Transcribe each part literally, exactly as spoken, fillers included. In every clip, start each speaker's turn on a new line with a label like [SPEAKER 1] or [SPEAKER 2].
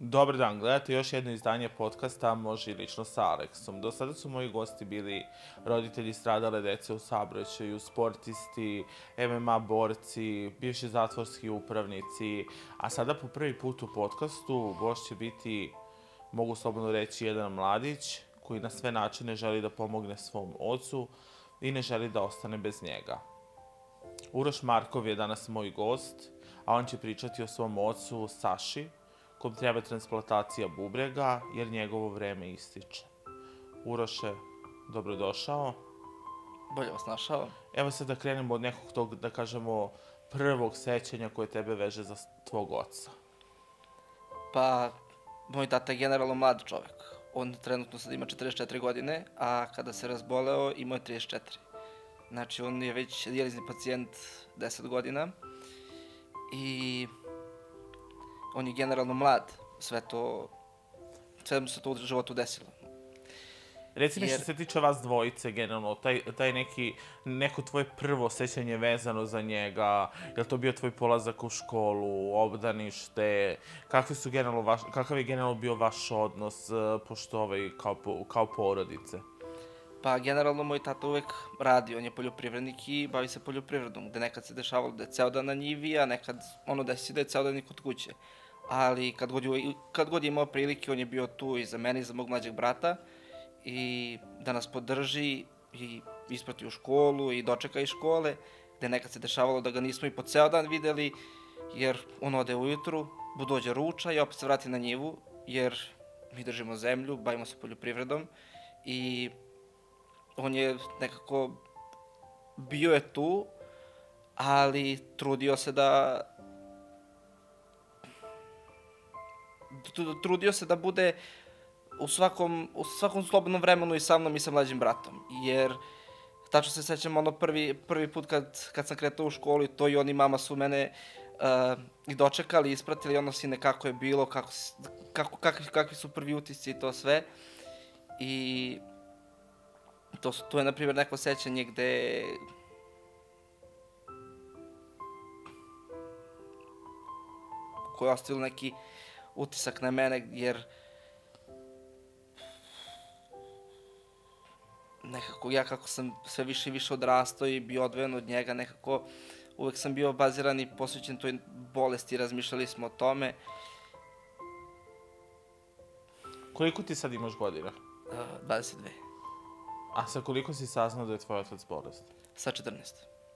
[SPEAKER 1] Dobar dan, gledate još jedno izdanje podcasta Može i lično sa Aleksom. Do sada su moji gosti bili roditelji stradale dece u saobraćaju, sportisti, M M A borci, bivši zatvorski upravnici, a sada po prvi put u podcastu gost će biti, mogu slobodno reći, jedan mladić koji na sve načine želi da pomogne svom ocu i ne želi da ostane bez njega. Uroš Markov je danas moj gost, a on će pričati o svom ocu Saši, kom treba transplantacija bubrega, jer njegovo vreme ističe. Uroše, dobrodošao.
[SPEAKER 2] Bolje vas našao.
[SPEAKER 1] Evo sad da krenemo od nekog tog, da kažemo, prvog sećanja koje tebe veže za tvog oca.
[SPEAKER 2] Pa, moj tata je generalno mlad čovek. On trenutno sad ima četrdeset četiri godine, a kada se razboleo imao je trideset četiri. Znači, on je već dijalizni pacijent deset godina i on je generalno mlad. Sve to, sve mu se to u životu desilo.
[SPEAKER 1] Reci mi
[SPEAKER 2] Jer...
[SPEAKER 1] što se tiče vas dvojice, generalno, taj, taj neki, neko tvoje prvo sećanje vezano za njega, je li to bio tvoj polazak u školu, obdanište, kakvi su generalno vaš, kakav je generalno bio vaš odnos, pošto ovaj, kao, kao porodice?
[SPEAKER 2] Pa, generalno, moj tata uvek radi, on je poljoprivrednik i bavi se poljoprivredom, gde nekad se dešavalo da je ceo dan na njivi, a nekad ono desi da je ceo dan i kod kuće. Ali kad god, je, kad god je imao prilike, on je bio tu i za mene i za mog mlađeg brata i da nas podrži i isprati u školu i dočeka iz škole, gde nekad se dešavalo da ga nismo i po ceo dan videli, jer on ode ujutru, dođe ruča i opet se vrati na njivu, jer mi držimo zemlju, bavimo se poljoprivredom i on je nekako bio je tu, ali trudio se da trudio se da bude u svakom, u svakom slobodnom vremenu i sa mnom i sa mlađim bratom. Jer, tačno se sećam ono prvi, prvi put kad, kad sam kretao u školu i to i on i mama su mene uh, i dočekali, ispratili ono sine kako je bilo, kako, kako, kakvi, kakvi su prvi utisci i to sve. I to, su, to je, na primjer, neko sećanje gde koje je ostavilo neki utisak na mene, jer nekako ja kako sam sve više i više odrastao i bio odvojen od njega, nekako uvek sam bio baziran i posvećen toj bolesti, razmišljali smo o tome.
[SPEAKER 1] Koliko ti sad imaš godina?
[SPEAKER 2] Uh, dvadeset dve.
[SPEAKER 1] A sa koliko si saznao da je tvoj otac bolest?
[SPEAKER 2] Sa četrnaest.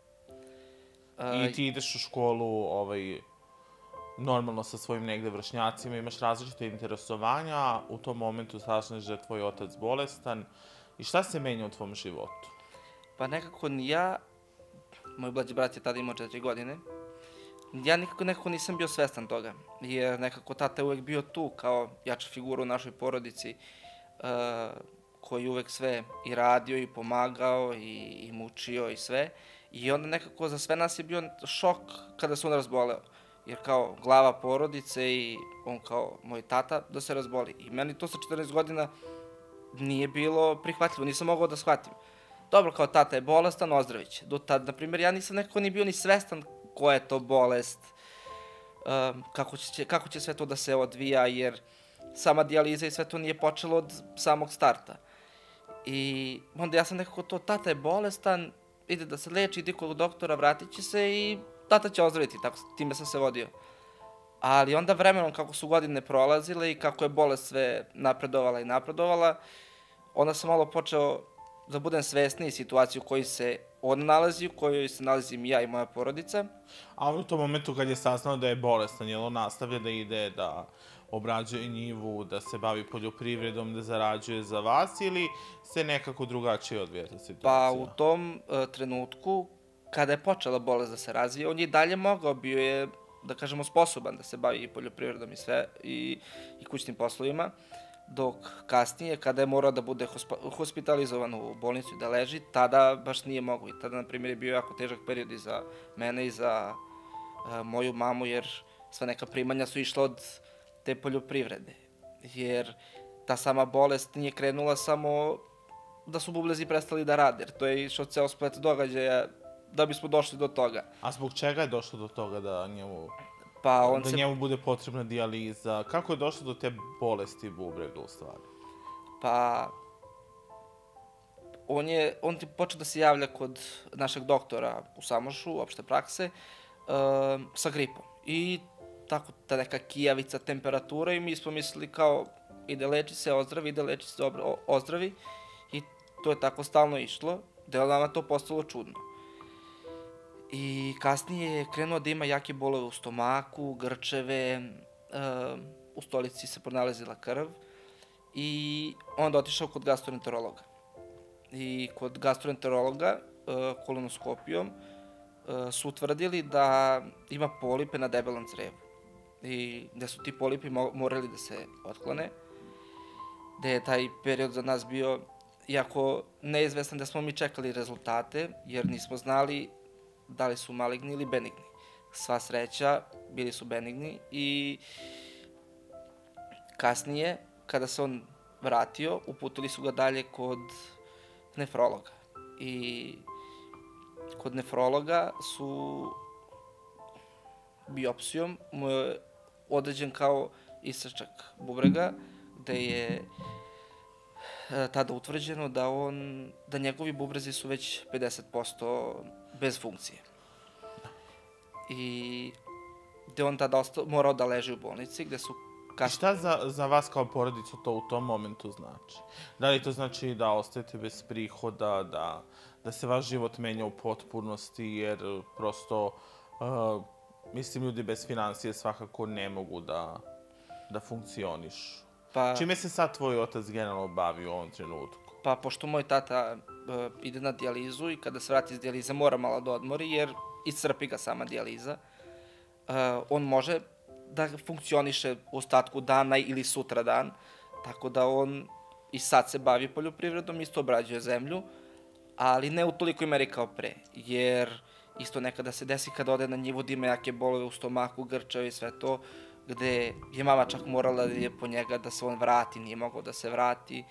[SPEAKER 1] Uh, I ti ideš u školu, ovaj, normalno sa svojim negde vršnjacima, imaš različite interesovanja, u tom momentu saznaš da je tvoj otac bolestan. I šta se menja u tvom životu?
[SPEAKER 2] Pa nekako ni ja, moj mlađi brat je tada imao četiri godine, ja nikako nekako nisam bio svestan toga, jer nekako tata je uvek bio tu kao jača figura u našoj porodici, uh, koji uvek sve i radio i pomagao i, i mučio i sve. I onda nekako za sve nas je bio šok kada se on razboleo. Jer kao glava porodice i on kao moj tata da se razboli. I meni to sa četrnaest godina nije bilo prihvatljivo, nisam mogao da shvatim. Dobro, kao tata je bolestan, ozdraviće. Do tad, na primjer, ja nisam nekako ni bio ni svestan koja je to bolest, um, kako, će, kako će sve to da se odvija, jer sama dijaliza i sve to nije počelo od samog starta. I onda ja sam nekako to, tata je bolestan, ide da se leči, ide kod doktora, vratit će se i tata će ozdraviti, tako time sam se vodio. Ali onda vremenom kako su godine prolazile i kako je bolest sve napredovala i napredovala, onda sam malo počeo da budem svesniji situaciju u kojoj se on nalazi, u kojoj se nalazim ja i moja porodica.
[SPEAKER 1] A u tom momentu kad je saznao da je bolestan, je li on nastavlja da ide, da obrađuje njivu, da se bavi poljoprivredom, da zarađuje za vas ili se nekako drugačije odvija ta situacija?
[SPEAKER 2] Pa u tom uh, trenutku, kada je počela bolest da se razvija, on je dalje mogao, bio je, da kažemo, sposoban da se bavi i poljoprivredom i sve, i, i kućnim poslovima, dok kasnije, kada je morao da bude hospitalizovan u bolnicu i da leži, tada baš nije mogo. I tada, na primjer, je bio jako težak period i za mene i za uh, moju mamu, jer sva neka primanja su išla od te poljoprivrede. Jer ta sama bolest nije krenula samo da su bubrezi prestali da rade, jer to je išao ceo splet događaja da bismo došli do toga.
[SPEAKER 1] A zbog čega je došlo do toga da njemu
[SPEAKER 2] Pa on
[SPEAKER 1] da
[SPEAKER 2] se...
[SPEAKER 1] njemu bude potrebna dijaliza. Kako je došlo do te bolesti bubrega u stvari?
[SPEAKER 2] Pa... On je, on ti počeo da se javlja kod našeg doktora u Samošu, opšte prakse, uh, sa gripom. I tako ta neka kijavica, temperatura i mi smo mislili kao ide leči se, ozdravi, ide leči se, dobro, ozdravi. I to je tako stalno išlo, da je nama to postalo čudno. I kasnije je krenuo da ima jake bolove u stomaku, grčeve, uh, u stolici se pronalazila krv i onda otišao kod gastroenterologa. I kod gastroenterologa, uh, kolonoskopijom, uh, su utvrdili da ima polipe na debelom crevu. I da su ti polipi mo morali da se otklone. Da je taj period za nas bio jako neizvestan, da smo mi čekali rezultate, jer nismo znali da li su maligni ili benigni. Sva sreća, bili su benigni i kasnije, kada se on vratio, uputili su ga dalje kod nefrologa. I kod nefrologa su biopsijom mu je određen kao isečak bubrega, gde je tada utvrđeno da on, da njegovi bubrezi su već pedeset posto bez funkcije. I gde on tada ostao, morao da leži u bolnici, gde su
[SPEAKER 1] I šta za, za vas kao porodicu to u tom momentu znači? Da li to znači da ostajete bez prihoda, da, da se vaš život menja u potpunosti, jer prosto, uh, mislim, ljudi bez financije svakako ne mogu da, da funkcionišu.
[SPEAKER 2] Pa,
[SPEAKER 1] Čime se sad tvoj otac generalno bavi u ovom trenutku?
[SPEAKER 2] pa pošto moj tata uh, ide na dijalizu i kada se vrati iz dijalize mora malo da odmori, jer iscrpi ga sama dijaliza, uh, on može da funkcioniše u ostatku dana ili sutra dan, tako da on i sad se bavi poljoprivredom, isto obrađuje zemlju, ali ne u tolikoj meri kao pre, jer isto nekada se desi kada ode na njivu da ima jake bolove u stomaku, grčeve i sve to, gde je mama čak morala da je po njega da se on vrati, nije mogao da se vrati.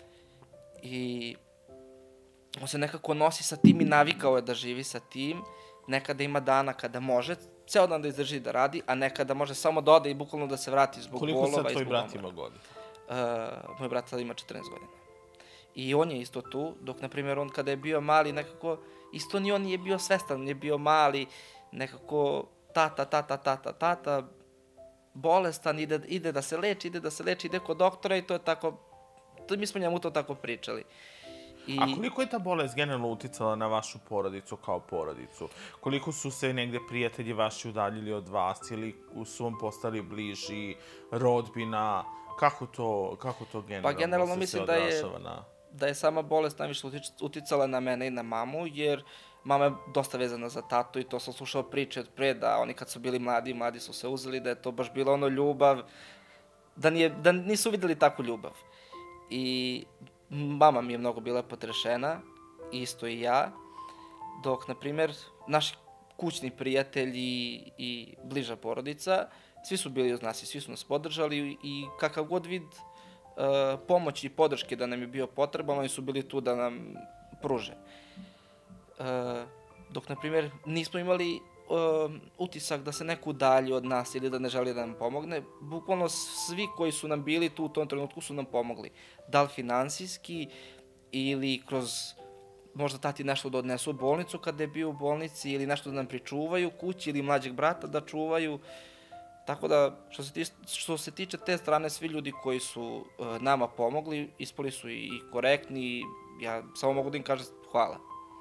[SPEAKER 2] I on se nekako nosi sa tim i navikao je da živi sa tim. Nekada ima dana kada može ceo dan da izdrži da radi, a nekada može samo da ode i bukvalno da se vrati zbog
[SPEAKER 1] Koliko
[SPEAKER 2] bolova i zbog
[SPEAKER 1] sad tvoj brat
[SPEAKER 2] umora.
[SPEAKER 1] ima godina?
[SPEAKER 2] Uh, moj brat sad ima četrnaest godina. I on je isto tu, dok, na primjer, on kada je bio mali, nekako, isto ni on nije bio svestan, on je bio mali, nekako, tata, tata, tata, tata, bolestan, ide, ide da se leči, ide da se leči, ide kod doktora i to je tako, to, mi smo njemu to tako pričali. I...
[SPEAKER 1] A koliko je ta bolest generalno uticala na vašu porodicu kao porodicu? Koliko su se negde prijatelji vaši udaljili od vas ili su vam postali bliži, rodbina? Kako to, kako to generalno,
[SPEAKER 2] pa generalno
[SPEAKER 1] se
[SPEAKER 2] mislim
[SPEAKER 1] se
[SPEAKER 2] da je,
[SPEAKER 1] odražava na...
[SPEAKER 2] da je sama bolest najviše uticala na mene i na mamu, jer mama je dosta vezana za tatu i to sam slušao priče od pre, da oni kad su bili mladi, mladi su se uzeli, da je to baš bilo ono ljubav, da, nije, da nisu videli takvu ljubav. I mama mi je mnogo bila potrešena, isto i ja, dok, na primjer, naši kućni prijatelji i bliža porodica, svi su bili uz nas i svi su nas podržali i kakav god vid uh, pomoći i podrške da nam je bio potreban, oni su bili tu da nam pruže. Uh, dok, na primjer, nismo imali uh, utisak da se neko udalji od nas ili da ne želi da nam pomogne, bukvalno svi koji su nam bili tu u tom trenutku su nam pomogli. Da li finansijski ili kroz možda tati nešto da odnesu u bolnicu kada je bio u bolnici ili nešto da nam pričuvaju kući ili mlađeg brata da čuvaju. Tako da, što se, tiče, što se tiče te strane, svi ljudi koji su uh, nama pomogli, ispali su i korektni i ja samo mogu da im kažem hvala.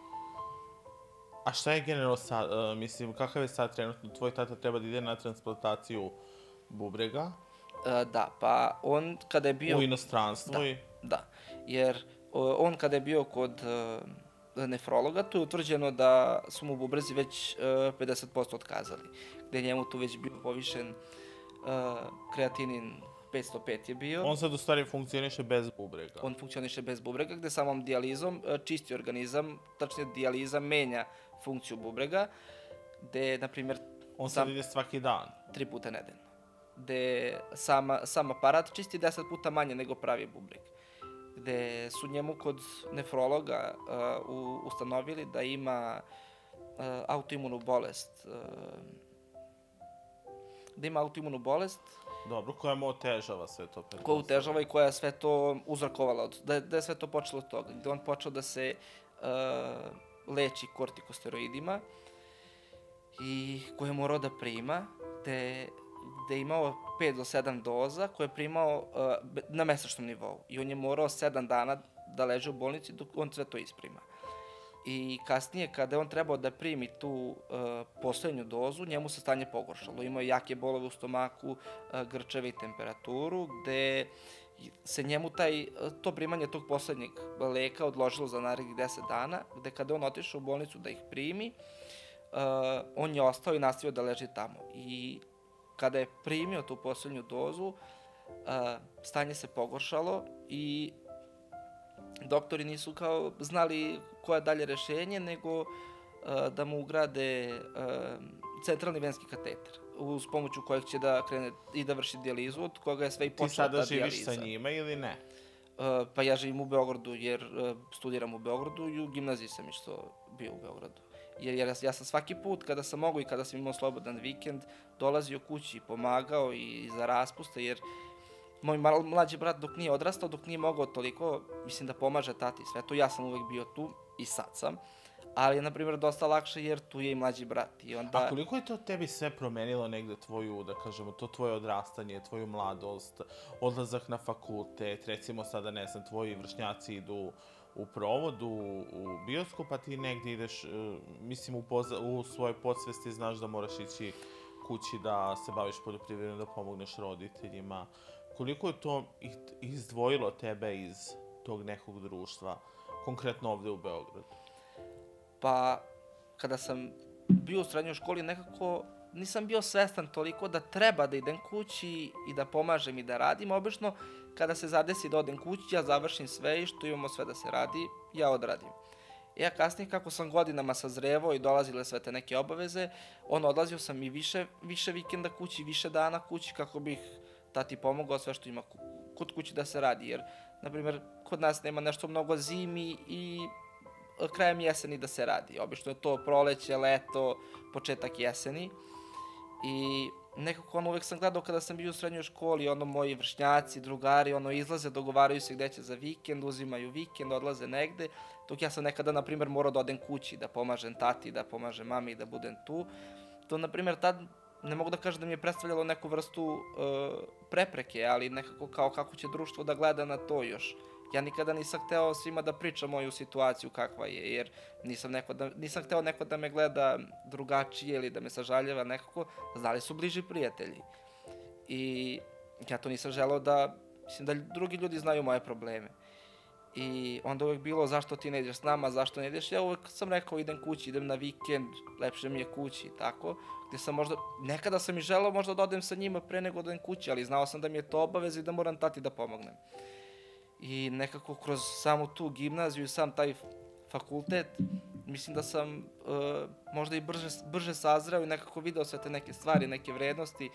[SPEAKER 1] A šta je generalno sad, uh, mislim, kakav je sad trenutno? Tvoj tata treba da ide na transplantaciju bubrega?
[SPEAKER 2] Uh, da, pa on kada je bio...
[SPEAKER 1] U inostranstvu?
[SPEAKER 2] Da,
[SPEAKER 1] i...
[SPEAKER 2] da, jer uh, on kada je bio kod uh, nefrologa, tu je utvrđeno da su mu bubrezi već uh, pedeset posto otkazali, gde je njemu tu već bio povišen uh, kreatinin petsto pet je bio.
[SPEAKER 1] On sad u stvari funkcioniše bez bubrega.
[SPEAKER 2] On funkcioniše bez bubrega, gde samom dijalizom uh, čisti organizam, tačnije dijaliza menja funkciju bubrega, gde, na primjer...
[SPEAKER 1] On sad ide svaki dan?
[SPEAKER 2] Tri puta nedeljno. Gde sama, sam aparat čisti deset puta manje nego pravi bubreg. Gde su njemu kod nefrologa uh, u, ustanovili da ima uh, autoimunu bolest. Uh, da ima autoimunu bolest,
[SPEAKER 1] Dobro, koja mu otežava sve to?
[SPEAKER 2] koja otežava i koja je sve to uzrokovala, od, da, je, da je sve to počelo od toga, gde on počeo da se uh, leči kortikosteroidima i koje je morao da prima, te gde je imao pet do sedam doza koje je primao uh, na mesečnom nivou. I on je morao sedam dana da leže u bolnici dok on sve to isprima. I kasnije, kada je on trebao da primi tu uh, poslednju dozu, njemu se stanje pogoršalo. Imao je jake bolove u stomaku, uh, grčeve i temperaturu, gde se njemu taj, to primanje tog poslednjeg leka odložilo za narednih deset dana, gde kada je on otišao u bolnicu da ih primi, uh, on je ostao i nastavio da leži tamo. I kada je primio tu poslednju dozu, stanje se pogoršalo i doktori nisu kao znali koje je dalje rešenje, nego da mu ugrade centralni venski kateter, uz pomoću kojeg će da krene i da vrši dijalizu, od koga je sve i počela ta dijaliza.
[SPEAKER 1] Ti sada živiš sa njima ili ne?
[SPEAKER 2] Pa ja živim u Beogradu jer studiram u Beogradu i u gimnaziji sam isto bio u Beogradu. Jer, jer ja sam svaki put kada sam mogao i kada sam imao slobodan vikend dolazio kući i pomagao i za raspuste, jer moj mlađi brat dok nije odrastao, dok nije mogao toliko, mislim da pomaže tati sve to, ja sam uvek bio tu i sad sam, ali je na primjer dosta lakše jer tu je i mlađi brat. I onda...
[SPEAKER 1] A koliko je to tebi sve promenilo negde tvoju, da kažemo, to tvoje odrastanje, tvoju mladost, odlazak na fakultet, recimo sada, ne znam, tvoji vršnjaci idu u provodu, u bioskop, a ti negde ideš, mislim, u, poza, u svojoj podsvesti znaš da moraš ići kući da se baviš poljoprivredom, da pomogneš roditeljima. Koliko je to izdvojilo tebe iz tog nekog društva, konkretno ovde u Beogradu?
[SPEAKER 2] Pa, kada sam bio u srednjoj školi, nekako nisam bio svestan toliko da treba da idem kući i da pomažem i da radim. Obično, kada se zadesi da odem kući, ja završim sve i što imamo sve da se radi, ja odradim. I ja kasnije, kako sam godinama sazrevao i dolazile sve te neke obaveze, ono, odlazio sam i više, više vikenda kući, više dana kući, kako bih tati pomogao sve što ima kod kući da se radi. Jer, na primjer, kod nas nema nešto mnogo zimi i krajem jeseni da se radi. Obično je to proleće, leto, početak jeseni. I nekako ono uvek sam gledao kada sam bio u srednjoj školi, ono moji vršnjaci, drugari, ono izlaze, dogovaraju se gde će za vikend, uzimaju vikend, odlaze negde, dok ja sam nekada, na primjer, morao da odem kući, da pomažem tati, da pomažem mami, da budem tu. To, na primjer, tad ne mogu da kažem da mi je predstavljalo neku vrstu uh, prepreke, ali nekako kao kako će društvo da gleda na to još. Ja nikada nisam hteo svima da pričam moju situaciju kakva je, jer nisam, neko da, nisam hteo neko da me gleda drugačije ili da me sažaljeva nekako, znali su bliži prijatelji. I ja to nisam želeo da, mislim da drugi ljudi znaju moje probleme. I onda uvek bilo zašto ti ne ideš s nama, zašto ne ideš, ja uvek sam rekao idem kući, idem na vikend, lepše mi je kući i tako, gde sam možda, nekada sam i želeo možda da odem sa njima pre nego da odem kući, ali znao sam da mi je to obaveza i da moram tati da pomognem. I nekako kroz samu tu gimnaziju i sam taj fakultet, mislim da sam uh, možda i brže, brže sazreo i nekako video sve te neke stvari, neke vrednosti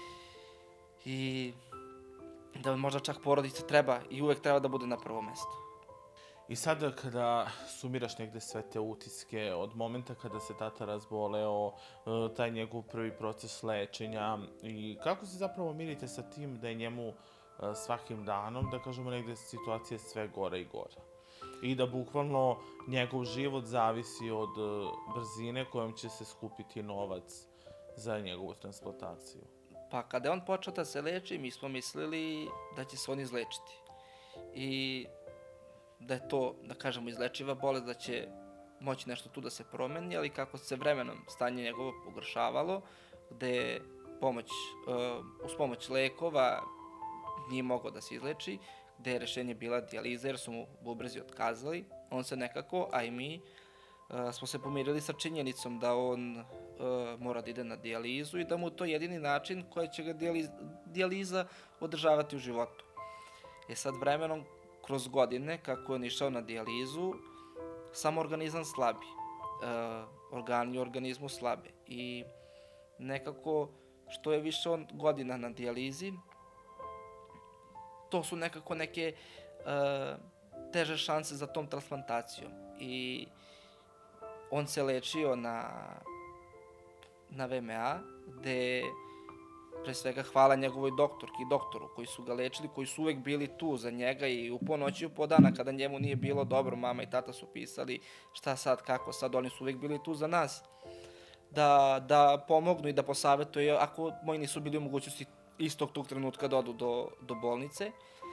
[SPEAKER 2] i da možda čak porodica treba i uvek treba da bude na prvom mestu.
[SPEAKER 1] I sada kada sumiraš negde sve te utiske od momenta kada se tata razboleo, taj njegov prvi proces lečenja i kako se zapravo mirite sa tim da je njemu svakim danom, da kažemo negde situacija sve gore i gore. I da bukvalno njegov život zavisi od brzine kojom će se skupiti novac za njegovu transplantaciju.
[SPEAKER 2] Pa kada je on počeo da se leči, mi smo mislili da će se on izlečiti. I da je to, da kažemo, izlečiva bolest, da će moći nešto tu da se promeni, ali kako se vremenom stanje njegovo pogoršavalo, gde je pomoć, uh, uz pomoć lekova nije mogao da se izleči, gde je rešenje bila dijaliza jer su mu bubrezi otkazali, on se nekako, a i mi, uh, smo se pomirili sa činjenicom da on uh, mora da ide na dijalizu i da mu to jedini način koji će ga dijaliz, dijaliza održavati u životu. E sad vremenom, kroz godine, kako je on išao na dijalizu, samo organizam slabi. Uh, organi u organizmu slabe. I nekako, što je više on godina na dijalizi, to su nekako neke uh, teže šanse za tom transplantacijom. I on se lečio na, na V M A, gde pre svega hvala njegovoj doktorki i doktoru koji su ga lečili, koji su uvek bili tu za njega i u po noći i u po dana kada njemu nije bilo dobro, mama i tata su pisali šta sad, kako sad, oni su uvek bili tu za nas da, da pomognu i da posavetuju ako moji nisu bili u mogućnosti istog tog trenutka da odu do, do bolnice.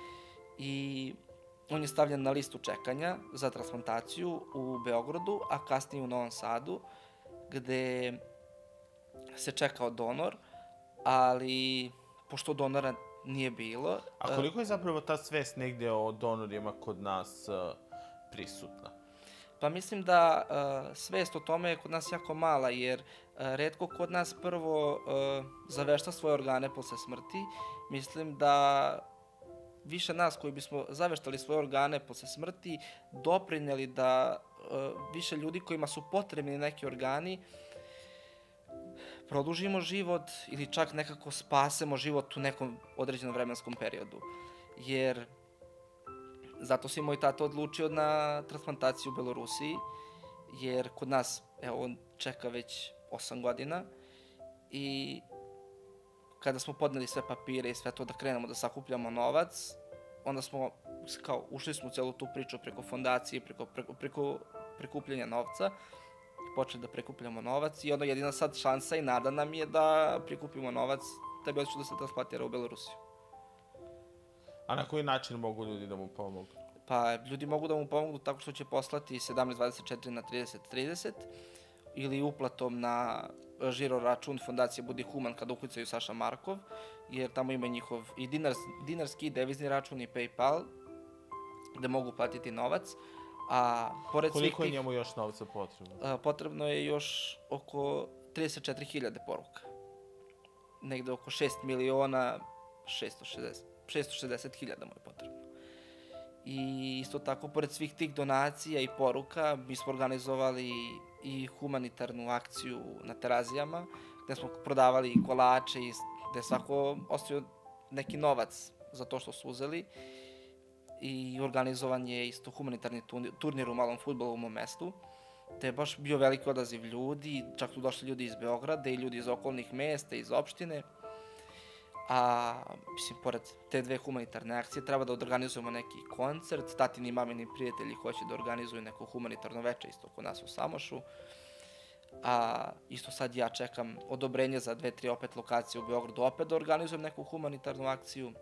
[SPEAKER 2] I on je stavljen na listu čekanja za transplantaciju u Beogradu, a kasnije u Novom Sadu, gde se čekao donor, ali pošto donora nije bilo...
[SPEAKER 1] A koliko je zapravo ta svest negde o donorima kod nas uh, prisutna?
[SPEAKER 2] Pa mislim da uh, svest o tome je kod nas jako mala, jer uh, retko kod nas prvo uh, zavešta svoje organe posle smrti. Mislim da više nas koji bismo zaveštali svoje organe posle smrti, doprinjeli da uh, više ljudi kojima su potrebni neki organi, produžimo život ili čak nekako spasemo život u nekom određenom vremenskom periodu. Jer zato se moj tata odlučio na transplantaciju u Belorusiji, jer kod nas, evo, on čeka već osam godina i kada smo podneli sve papire i sve to da krenemo da sakupljamo novac, onda smo, kao, ušli smo u celu tu priču preko fondacije, preko, preko, preko prikupljanja novca, počeli da prikupljamo novac i onda jedina sad šansa i nada nam je da prikupimo novac da bi otišli da se transplantira u Belorusiju.
[SPEAKER 1] A na koji način mogu ljudi da mu pomogu?
[SPEAKER 2] Pa ljudi mogu da mu pomogu tako što će poslati sedamnaest dvadeset četiri na trideset trideset ili uplatom na žiro račun Fondacije Budi Human kada ukucaju Saša Markov, jer tamo ima njihov i dinars, dinarski i devizni račun i PayPal gde mogu platiti novac. A pored
[SPEAKER 1] koliko je
[SPEAKER 2] tih,
[SPEAKER 1] njemu još novca potrebno?
[SPEAKER 2] A, potrebno je još oko trideset četiri hiljade poruka. Negde oko šest miliona šesto šezdeset hiljada mu je potrebno. I isto tako, pored svih tih donacija i poruka, mi smo organizovali i humanitarnu akciju na Terazijama, gde smo prodavali kolače i gde svako ostavio neki novac za to što su uzeli. I organizovan je isto humanitarni turnir u malom fudbalu u mom mestu, te je baš bio veliki odaziv ljudi, čak su došli ljudi iz Beograda i ljudi iz okolnih mesta, iz opštine. A, mislim, pored te dve humanitarne akcije treba da organizujemo neki koncert, tatini i mamini prijatelji hoće da organizuju neko humanitarno veče isto kod nas u Samošu. A isto sad ja čekam odobrenje za dve, tri opet lokacije u Beogradu, opet da organizujem neku humanitarnu akciju.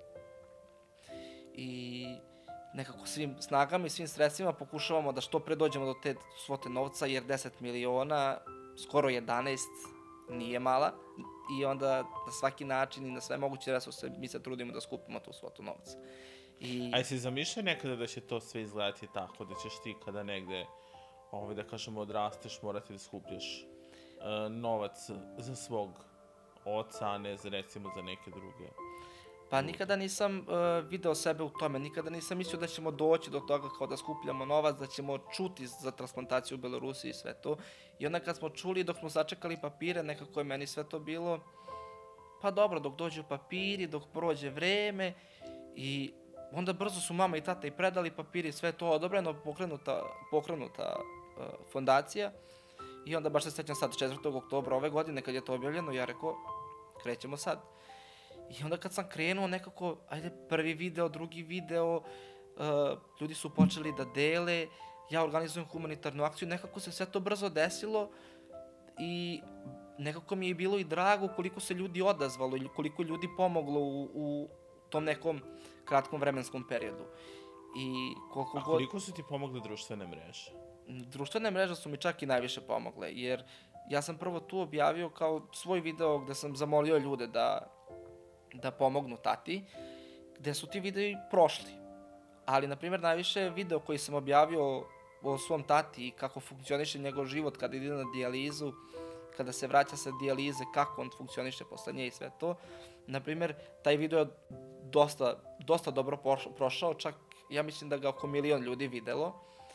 [SPEAKER 2] I nekako svim snagama i svim sredstvima pokušavamo da što pre dođemo do te svote novca, jer deset miliona, skoro jedanaest, nije mala. I onda na svaki način i na sve moguće resurse mi se trudimo da skupimo tu svotu novca. I...
[SPEAKER 1] A jesi zamišljao nekada da će to sve izgledati tako, da ćeš ti kada negde, ovaj, da kažemo, odrasteš, morati da skupljaš uh, novac za svog oca, a ne za, recimo, za neke druge?
[SPEAKER 2] Pa nikada nisam uh, video sebe u tome, nikada nisam mislio da ćemo doći do toga kao da skupljamo novac, da ćemo čuti za transplantaciju u Belorusiji i sve to. I onda kad smo čuli, dok smo sačekali papire, nekako je meni sve to bilo, pa dobro, dok dođu papiri, dok prođe vreme i onda brzo su mama i tata i predali papiri, sve to odobreno, pokrenuta, pokrenuta uh, fondacija. I onda baš se sećam sad četvrtog oktobra ove godine kad je to objavljeno, ja rekao, krećemo sad. I onda kad sam krenuo nekako, ajde, prvi video, drugi video, uh, ljudi su počeli da dele, ja organizujem humanitarnu akciju, nekako se sve to brzo desilo i nekako mi je bilo i drago koliko se ljudi odazvalo i koliko ljudi pomoglo u, u tom nekom kratkom vremenskom periodu. I koliko
[SPEAKER 1] A koliko god... su ti pomogle društvene mreže?
[SPEAKER 2] Društvene mreže su mi čak i najviše pomogle, jer ja sam prvo tu objavio kao svoj video gde sam zamolio ljude da da pomognu tati, gde su ti videi prošli. Ali, na primjer, najviše video koji sam objavio o svom tati i kako funkcioniše njegov život kada ide na dijalizu, kada se vraća sa dijalize, kako on funkcioniše posle nje i sve to. Na primjer, taj video je dosta, dosta dobro prošao, čak ja mislim da ga oko milion ljudi videlo.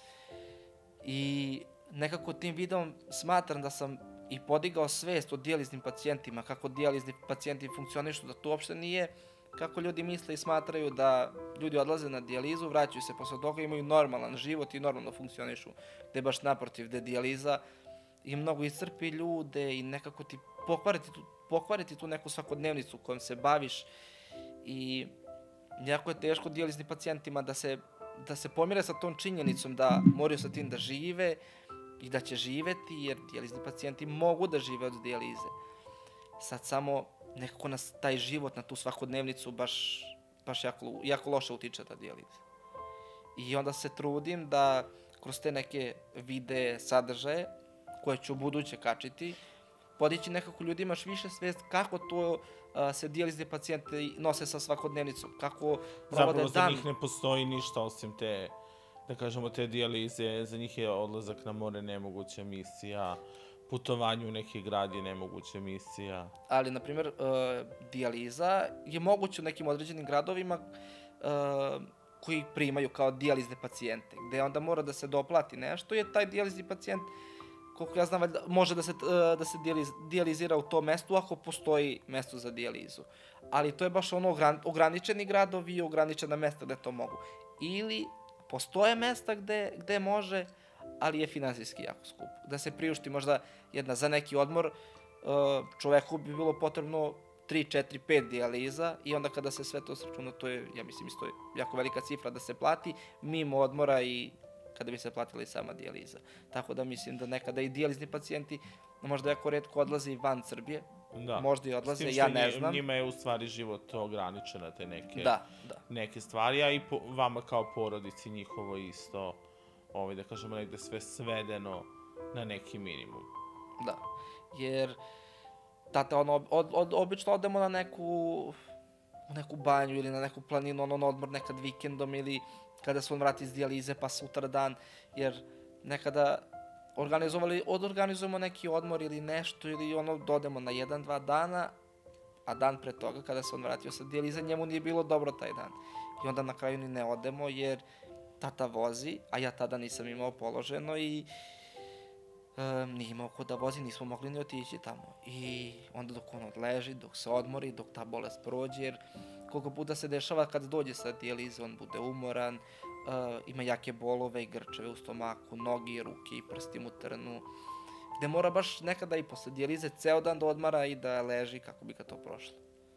[SPEAKER 2] I nekako tim videom smatram da sam i podigao svest o dijaliznim pacijentima, kako dijalizni pacijenti funkcionišu, da to uopšte nije kako ljudi misle i smatraju da ljudi odlaze na dijalizu, vraćaju se posle toga, imaju normalan život i normalno funkcionišu, gde baš naprotiv, gde dijaliza i mnogo iscrpi ljude i nekako ti pokvariti tu, pokvariti tu neku svakodnevnicu kojom se baviš i jako je teško dijalizni pacijentima da se, da se pomire sa tom činjenicom da moraju sa tim da žive i da će živeti, jer dijalizni pacijenti mogu da žive od dijalize. Sad samo nekako nas taj život na tu svakodnevnicu baš, baš jako, jako loše utiče ta dijaliza. I onda se trudim da kroz te neke videe, sadržaje, koje ću u buduće kačiti, podići nekako ljudima još više svest kako to a, se dijalizni pacijenti nose sa svakodnevnicom, kako provode
[SPEAKER 1] Zapravo
[SPEAKER 2] dan.
[SPEAKER 1] za njih ne postoji ništa osim te, da kažemo, te dijalize, za njih je odlazak na more nemoguća misija, putovanje u neki grad je nemoguća misija.
[SPEAKER 2] Ali, na primjer, uh, dijaliza je moguća u nekim određenim gradovima uh, koji primaju kao dijalizne pacijente, gde onda mora da se doplati nešto, jer taj dijalizni pacijent, koliko ja znam, valjda, može da se, uh, da se dijaliz, dijalizira u tom mestu ako postoji mesto za dijalizu. Ali to je baš ono ogran, ograničeni gradovi i ograničena mesta gde to mogu. Ili postoje mesta gde, gde može, ali je finansijski jako skup. Da se priušti možda jedna za neki odmor, čoveku bi bilo potrebno tri, četiri, pet dijaliza i onda kada se sve to sračuna, to je, ja mislim, isto jako velika cifra da se plati, mimo odmora i kada bi se platila i sama dijaliza. Tako da mislim da nekada i dijalizni pacijenti možda jako retko odlaze van Srbije,
[SPEAKER 1] Da.
[SPEAKER 2] možda i odlaze, ja ne znam.
[SPEAKER 1] Njima je u stvari život ograničen na te neke,
[SPEAKER 2] da, da.
[SPEAKER 1] neke stvari, a i po, vama kao porodici njihovo isto, ovaj, da kažemo, negde sve svedeno na neki minimum.
[SPEAKER 2] Da, jer tata, ono, od, od, obično odemo na neku, u neku banju ili na neku planinu, ono, na odmor nekad vikendom ili kada se on vrati iz dijalize pa sutra dan, jer nekada organizovali, odorganizujemo neki odmor ili nešto ili ono, dodemo na jedan, dva dana, a dan pre toga kada se on vratio sa dijalize, njemu nije bilo dobro taj dan. I onda na kraju ni ne odemo jer tata vozi, a ja tada nisam imao položeno i e, nije imao ko da vozi, nismo mogli ni otići tamo. I onda dok on odleži, dok se odmori, dok ta bolest prođe, jer koliko puta se dešava kad dođe sa dijalize, on bude umoran, e, ima jake bolove i grčeve u stomaku, nogi, ruke i prsti mu trnu, gde mora baš nekada i posle dijalize ceo dan da odmara i da leži kako bi ga to prošlo.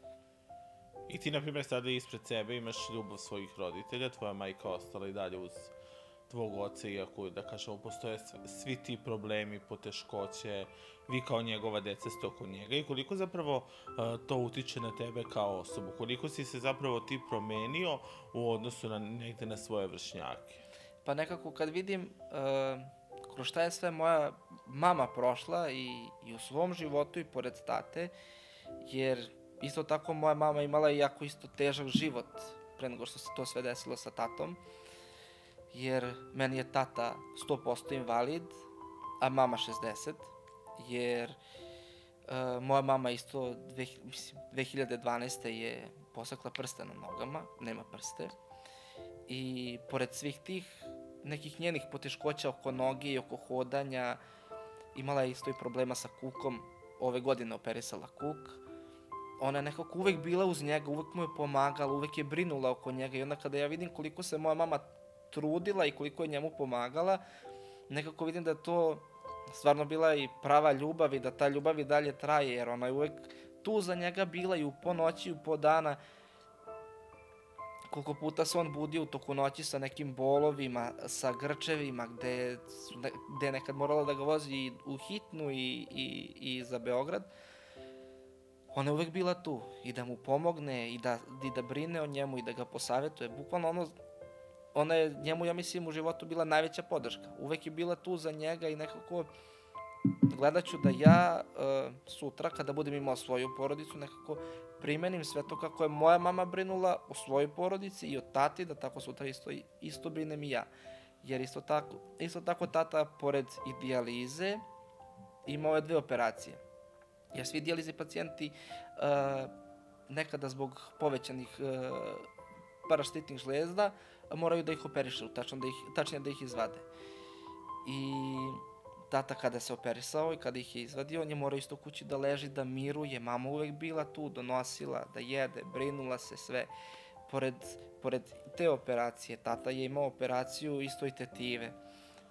[SPEAKER 1] I ti, na primjer, sada ispred sebe imaš ljubav svojih roditelja, tvoja majka ostala i dalje uz tvog oca, iako, da kažemo, postoje svi ti problemi, poteškoće, vi kao njegova deca ste oko njega i koliko zapravo uh, to utiče na tebe kao osobu, koliko si se zapravo ti promenio u odnosu na negde na svoje vršnjake?
[SPEAKER 2] Pa nekako kad vidim uh, kroz šta je sve moja mama prošla i, i u svom životu i pored tate, jer isto tako moja mama imala i jako isto težak život pre nego što se to sve desilo sa tatom, jer meni je tata sto posto invalid, a mama šezdeset, jer uh, moja mama isto dve, mislim, dve hiljade dvanaeste. je posakla prste na nogama, nema prste, i pored svih tih nekih njenih poteškoća oko noge i oko hodanja, imala je isto i problema sa kukom, ove godine operisala kuk. Ona je nekako uvek bila uz njega, uvek mu je pomagala, uvek je brinula oko njega i onda kada ja vidim koliko se moja mama trudila i koliko je njemu pomagala, nekako vidim da je to stvarno bila i prava ljubav i da ta ljubav i dalje traje, jer ona je uvek tu za njega bila i u po noći i u po dana. Koliko puta se on budio u toku noći sa nekim bolovima, sa grčevima, gde, gde je nekad morala da ga vozi u hitnu i, i, i za Beograd. Ona je uvek bila tu i da mu pomogne i da, i da brine o njemu i da ga posavetuje. Bukvalno ono, ona je njemu, ja mislim, u životu bila najveća podrška. Uvek je bila tu za njega i nekako gledat ću da ja uh, sutra, kada budem imao svoju porodicu, nekako primenim sve to kako je moja mama brinula o svojoj porodici i o tati, da tako sutra isto, isto brinem i ja. Jer isto tako, isto tako tata, pored i dijalize, imao je dve operacije. Jer svi dijalizni pacijenti uh, nekada zbog povećanih uh, paraštitnih žlezda moraju da ih operišu, tačno da ih, tačnije da ih izvade. I tata kada se operisao i kada ih je izvadio, on je morao isto kući da leži, da miruje, mama uvek bila tu, donosila, da jede, brinula se sve. Pored, pored te operacije, tata je imao operaciju isto i tetive.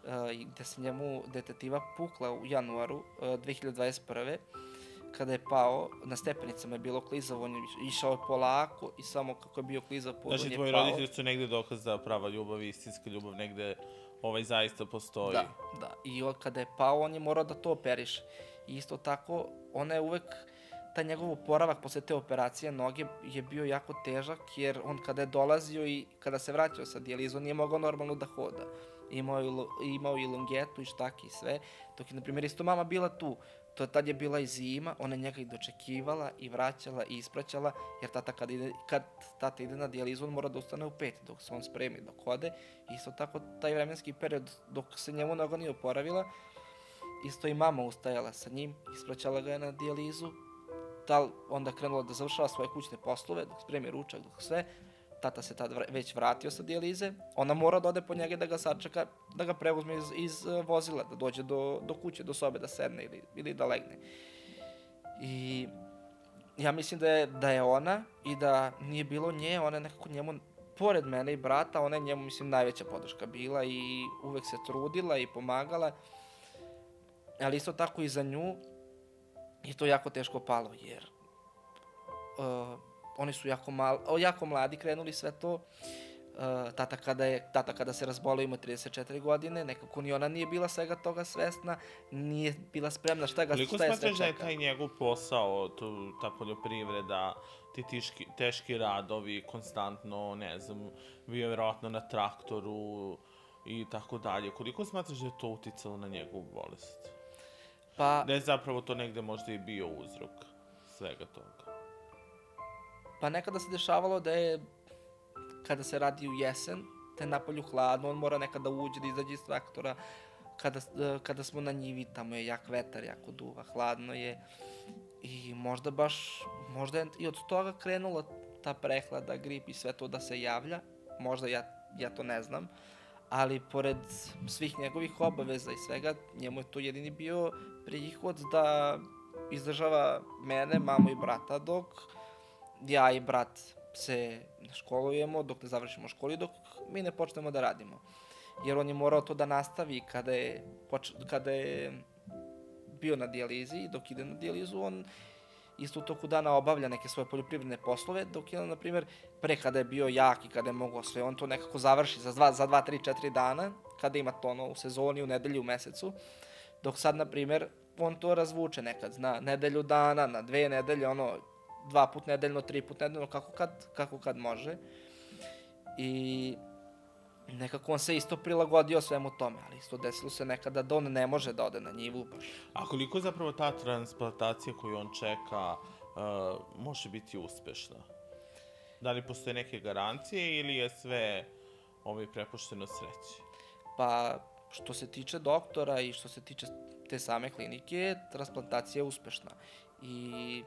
[SPEAKER 2] gde se njemu detetiva pukla u januaru dve hiljade dvadeset prve kada je pao, na stepenicama je bilo klizavo, on je išao je polako i samo kako je bio klizav pod,
[SPEAKER 1] znači,
[SPEAKER 2] on je
[SPEAKER 1] tvoji
[SPEAKER 2] pao.
[SPEAKER 1] roditelji su negde dokaz da prava ljubav i istinska ljubav negde ovaj zaista postoji.
[SPEAKER 2] Da, da. I od kada je pao, on je morao da to operiše. I isto tako, ona je uvek, taj njegov oporavak posle te operacije noge je bio jako težak, jer on kada je dolazio i kada se vraćao sa dijalizom, nije mogao normalno da hoda. Imao je, imao i longetu i štaki i sve, dok je, na primjer, isto mama bila tu. To tad je bila i zima, ona njega i dočekivala i vraćala i ispraćala, jer tata kad, ide, kad tata ide na dijalizu, on mora da ustane u pet dok se on spremi, dok hode. Isto tako, taj vremenski period dok se njemu noga nije oporavila, isto i mama ustajala sa njim, ispraćala ga je na dijalizu, tal onda krenula da završava svoje kućne poslove, dok spremi ručak, dok sve. Tata se tad već vratio sa dijalize, ona mora da ode po njega da ga sačeka, da ga preuzme iz, iz vozila, da dođe do, do kuće, do sobe, da sedne ili, ili da legne. I ja mislim da je, da je ona i da nije bilo nje, ona je nekako njemu, pored mene i brata, ona je njemu, mislim, najveća podrška bila i uvek se trudila i pomagala, ali isto tako i za nju je to jako teško palo, jer uh, oni su jako, mal, jako mladi krenuli sve to. Uh, tata, kada je, tata kada se razbolio ima trideset četiri godine, nekako ni ona nije bila svega toga svesna, nije bila spremna šta, ga, šta je sve čeka.
[SPEAKER 1] Koliko smatraš da je taj njegov posao, tu, ta poljoprivreda, ti tiški, teški radovi, konstantno, ne znam, bio vjerojatno na traktoru i tako dalje. Koliko smatraš da je to uticalo na njegovu bolest?
[SPEAKER 2] Pa,
[SPEAKER 1] da je zapravo to negde možda i bio uzrok svega toga?
[SPEAKER 2] Pa nekada se dešavalo da je, kada se radi u jesen, da je napolju hladno, on mora nekada uđe, da izađe iz traktora, kada, kada smo na njivi, tamo je jak vetar, jako duva, hladno je i možda baš, možda je i od toga krenula ta prehlada, grip i sve to da se javlja, možda ja, ja to ne znam, ali pored svih njegovih obaveza i svega, njemu je to jedini bio prihod da izdržava mene, mamu i brata, dok ja i brat se školujemo, dok ne završimo školu, dok mi ne počnemo da radimo. Jer on je morao to da nastavi kada je, poč... kada je bio na dijalizi, dok ide na dijalizu, on isto u toku dana obavlja neke svoje poljoprivredne poslove, dok je, na primjer, pre kada je bio jak i kada je mogao sve, on to nekako završi za dva, za dva, tri, četiri dana, kada ima to ono u sezoni, u nedelji, u mesecu, dok sad, na primjer, on to razvuče nekad na nedelju dana, na dve nedelje, ono, dva put nedeljno, tri put nedeljno, kako kad, kako kad može. I nekako on se isto prilagodio svemu tome, ali isto desilo se nekada da on ne može da ode na njivu baš.
[SPEAKER 1] A koliko zapravo ta transplantacija koju on čeka uh, može biti uspešna? Da li postoje neke garancije ili je sve ovaj, prepušteno sreći?
[SPEAKER 2] Pa, što se tiče doktora i što se tiče te same klinike, transplantacija je uspešna. I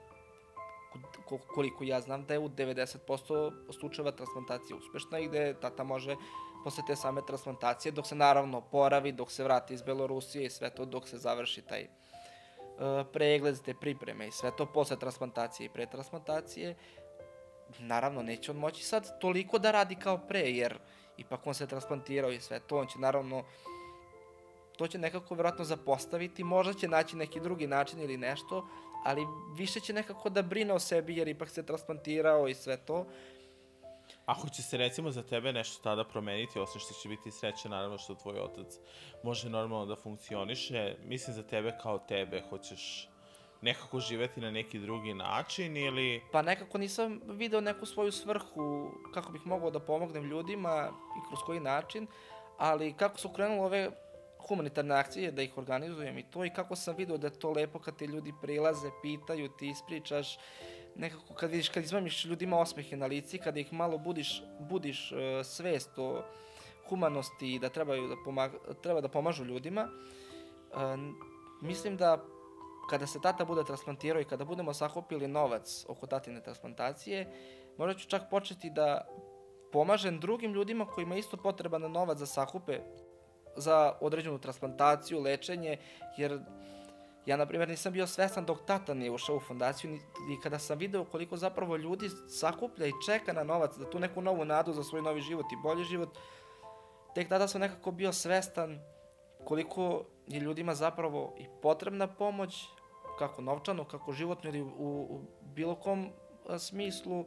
[SPEAKER 2] koliko ja znam da je u devedeset posto slučajeva transplantacija uspešna i gde tata može posle te same transplantacije, dok se naravno poravi, dok se vrati iz Belorusije i sve to, dok se završi taj uh, pregled, te pripreme i sve to posle transplantacije i pre transplantacije, naravno neće on moći sad toliko da radi kao pre, jer ipak on se transplantirao i sve to, on će naravno to će nekako vjerojatno zapostaviti, možda će naći neki drugi način ili nešto, ali više će nekako da brine o sebi jer ipak se transplantirao i sve to.
[SPEAKER 1] Ako će se recimo za tebe nešto tada promeniti, osim što će biti sreća, naravno što tvoj otac može normalno da funkcioniše, mislim za tebe kao tebe, hoćeš nekako živeti na neki drugi način ili...
[SPEAKER 2] Pa nekako nisam video neku svoju svrhu kako bih mogao da pomognem ljudima i kroz koji način, ali kako su krenule ove humanitarne akcije, da ih organizujem i to, i kako sam vidio da je to lepo kad te ljudi prilaze, pitaju, ti ispričaš, nekako kad vidiš, kad izmamiš ljudima osmehe na lici, kada ih malo budiš, budiš uh, svest o humanosti i da trebaju da, pomag, treba da pomažu ljudima, uh, mislim da kada se tata bude transplantirao i kada budemo sakupili novac oko tatine transplantacije, možda ću čak početi da pomažem drugim ljudima kojima je isto potreban novac za sakupe za određenu transplantaciju, lečenje, jer ja, na primjer, nisam bio svestan dok tata nije ušao u fondaciju i kada sam video koliko zapravo ljudi sakuplja i čeka na novac, da tu neku novu nadu za svoj novi život i bolji život, tek tada sam nekako bio svestan koliko je ljudima zapravo i potrebna pomoć, kako novčano, kako životno ili u, u bilo kom a, smislu,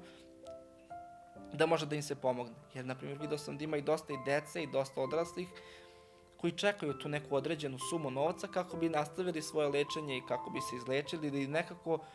[SPEAKER 2] da može da im se pomogne. Jer, na primjer, vidio sam da ima i dosta i dece i dosta odraslih koji čekaju tu neku određenu sumu novca kako bi nastavili svoje lečenje i kako bi se izlečili ili nekako uh,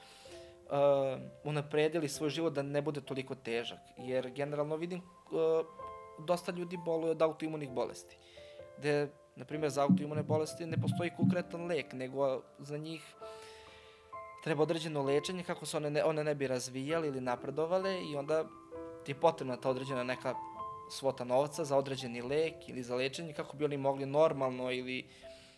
[SPEAKER 2] unapredili svoj život da ne bude toliko težak. Jer generalno vidim uh, dosta ljudi boluje od autoimunih bolesti. Gde, na primjer, za autoimune bolesti ne postoji konkretan lek, nego za njih treba određeno lečenje kako se one ne, one ne bi razvijali ili napredovale i onda ti je potrebna ta određena neka svota novca za određeni lek ili za lečenje kako bi oni mogli normalno ili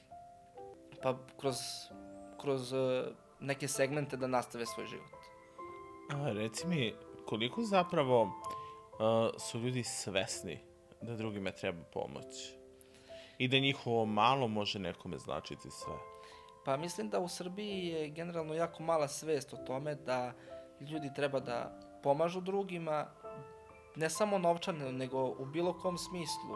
[SPEAKER 2] pa kroz, kroz uh, neke segmente da nastave svoj život.
[SPEAKER 1] A, reci mi, koliko zapravo uh, su ljudi svesni da drugime treba pomoć i da njihovo malo može nekome značiti sve?
[SPEAKER 2] Pa mislim da u Srbiji je generalno jako mala svest o tome da ljudi treba da pomažu drugima, ne samo novčano, nego u bilo kom smislu.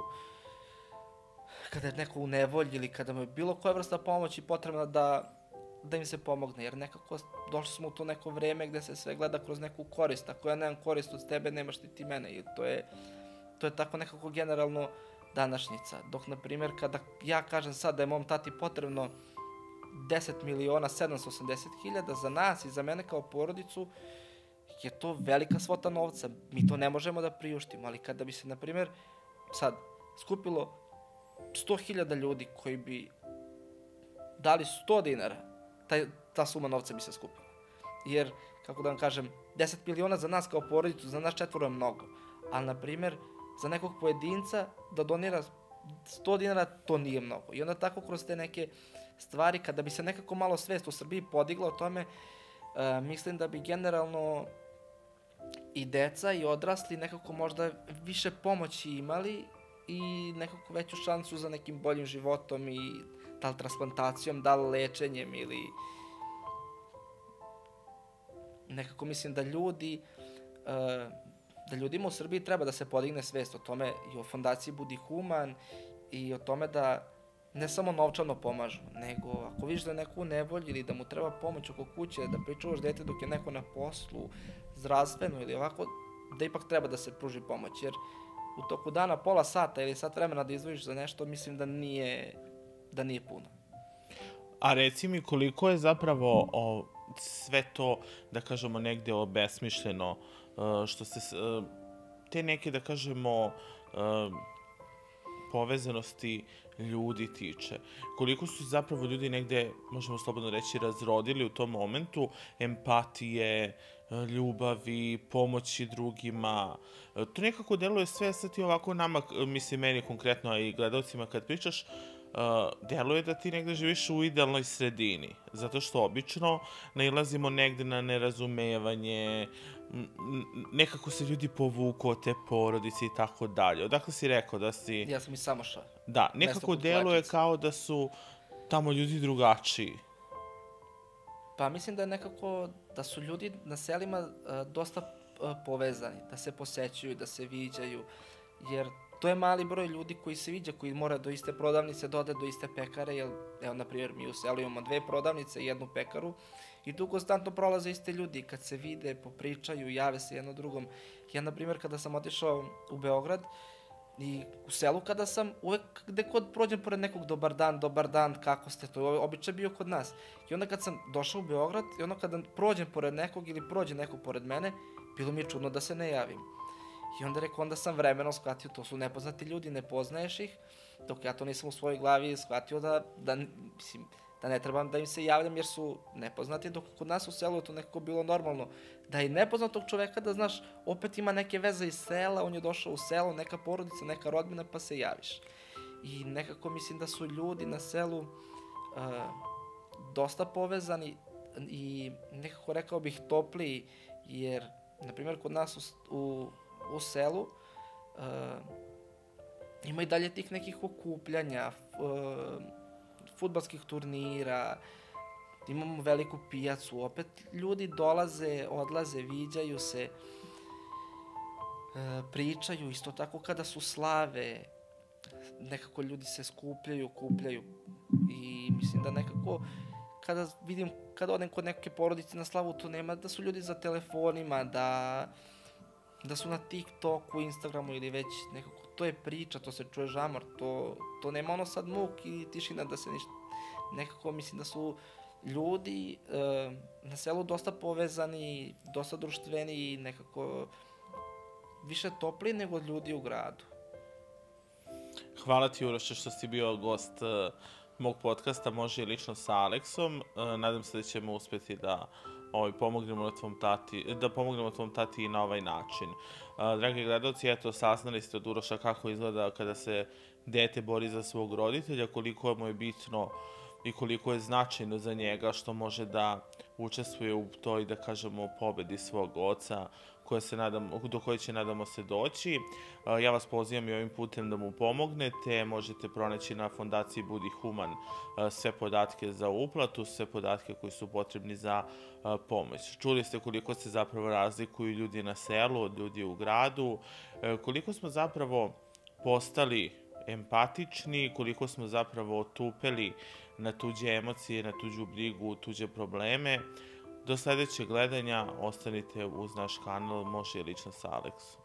[SPEAKER 2] Kada je neko u nevolji ili kada mu je bilo koja vrsta pomoći potrebna da, da im se pomogne, jer nekako došli smo u to neko vreme gde se sve gleda kroz neku korist. Ako ja nemam korist od tebe, nemaš ti ti mene. I to je, to je tako nekako generalno današnjica. Dok, na primjer, kada ja kažem sad da je mom tati potrebno deset miliona sedamsto osamdeset hiljada za nas i za mene kao porodicu, je to velika svota novca. Mi to ne možemo da priuštimo, ali kada bi se, na primjer, sad skupilo sto hiljada ljudi koji bi dali sto dinara, taj, ta suma novca bi se skupila. Jer, kako da vam kažem, deset miliona za nas kao porodicu, za nas četvoro je mnogo. Ali, na primjer, za nekog pojedinca da donira sto dinara, to nije mnogo. I onda tako kroz te neke stvari, kada bi se nekako malo svest u Srbiji podigla o tome, uh, mislim da bi generalno i deca i odrasli nekako možda više pomoći imali i nekako veću šansu za nekim boljim životom i da li transplantacijom, da li lečenjem ili nekako mislim da ljudi uh, da ljudima u Srbiji treba da se podigne svest o tome i o fondaciji Budi Human i o tome da ne samo novčano pomažu, nego ako vidiš da je neko u nevolji ili da mu treba pomoć oko kuće, da pričuvaš dete dok je neko na poslu, zdravstveno ili ovako, da ipak treba da se pruži pomoć, jer u toku dana pola sata ili sat vremena da izdvojiš za nešto, mislim da nije, da nije puno.
[SPEAKER 1] A reci mi koliko je zapravo o, sve to, da kažemo, negde obesmišljeno, uh, što se uh, te neke, da kažemo, uh, povezanosti ljudi tiče. Koliko su zapravo ljudi negde, možemo slobodno reći, razrodili u tom momentu empatije, ljubavi, pomoći drugima. To nekako deluje sve sad ti ovako nama, mislim meni konkretno, a i gledalcima kad pričaš, Uh, deluje da ti negde živiš u idealnoj sredini, zato što obično nailazimo negde na nerazumevanje, nekako se ljudi povuku od te porodice i tako dalje. Odakle si rekao da si...
[SPEAKER 2] Ja sam i samo šao.
[SPEAKER 1] Da, nekako deluje kao da su tamo ljudi drugačiji.
[SPEAKER 2] Pa mislim da je nekako, da su ljudi na selima uh, dosta uh, povezani, da se posećuju, da se viđaju, jer to je mali broj ljudi koji se viđa, koji mora do iste prodavnice da ode do iste pekare, jer, evo, na primjer, mi u selu imamo dve prodavnice i jednu pekaru i tu konstantno prolaze iste ljudi, kad se vide, popričaju, jave se jedno drugom. Ja, na primjer, kada sam otišao u Beograd i u selu kada sam, uvek gde kod prođem pored nekog dobar dan, dobar dan, kako ste, to je običaj bio kod nas. I onda kad sam došao u Beograd i onda kada prođem pored nekog ili prođe neko pored mene, bilo mi je čudno da se ne javim. I onda rekao, onda sam vremenom shvatio, to su nepoznati ljudi, ne poznaješ ih, dok ja to nisam u svojoj glavi shvatio da, da, mislim, da ne trebam da im se javljam jer su nepoznati, dok kod nas u selu je to nekako bilo normalno. Da i nepoznatog čoveka da znaš, opet ima neke veze iz sela, on je došao u selo, neka porodica, neka rodbina, pa se javiš. I nekako mislim da su ljudi na selu uh, dosta povezani i nekako rekao bih topliji, jer, na primjer, kod nas u, u u selu uh, ima i dalje tih nekih okupljanja, uh, fudbalskih turnira, imamo veliku pijacu, opet ljudi dolaze, odlaze, viđaju se, uh, pričaju, isto tako kada su slave, nekako ljudi se skupljaju, kupljaju i mislim da nekako kada vidim, kada odem kod neke porodice na slavu, to nema da su ljudi za telefonima, da, da su na TikToku, Instagramu ili već nekako, to je priča, to se čuje žamor, to, to nema ono sad muk i tišina da se ništa, nekako mislim da su ljudi e, na selu dosta povezani, dosta društveni i nekako više topli nego ljudi u gradu.
[SPEAKER 1] Hvala ti, Uroše, što si bio gost uh, mog podcasta Može i lično sa Aleksom. Uh, nadam se da ćemo uspeti da ovaj, pomognemo, na tvom tati, da pomognemo tvom tati i na ovaj način. Uh, dragi gledalci, eto, saznali ste od Uroša kako izgleda kada se dete bori za svog roditelja, koliko mu je bitno i koliko je značajno za njega što može da učestvuje u toj, da kažemo, pobedi svog oca, koje se nadam, do koje će, nadamo se, doći. Ja vas pozivam i ovim putem da mu pomognete. Možete pronaći na fondaciji Budi Human sve podatke za uplatu, sve podatke koji su potrebni za pomoć. Čuli ste koliko se zapravo razlikuju ljudi na selu od ljudi u gradu, koliko smo zapravo postali empatični, koliko smo zapravo otupeli na tuđe emocije, na tuđu brigu, tuđe probleme. Do sledećeg gledanja ostanite uz naš kanal Može i lično sa Aleksom.